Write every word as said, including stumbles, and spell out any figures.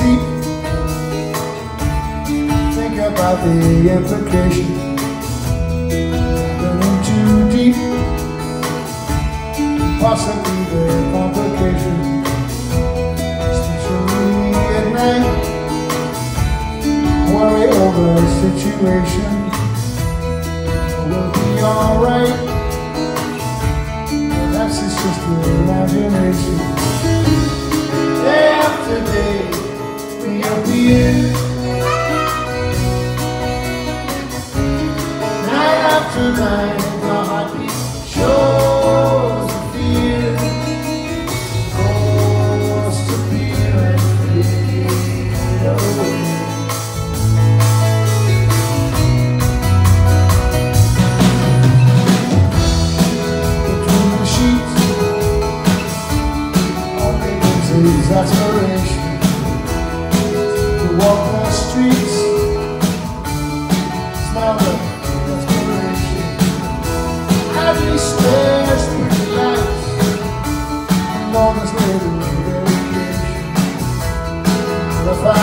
deep. Think about the implication. Going too deep, possibly the complication. Especially at night, worry over the situation. We'll be alright. Perhaps it's just your imagination. Day after day, we appear. Night after night, the heartbeat shows the fear. Goes to fear and fade away. Between the sheets, only gives aspiration to walk the streets, smell the desperation. As we stare through the lights, and all this little variation. The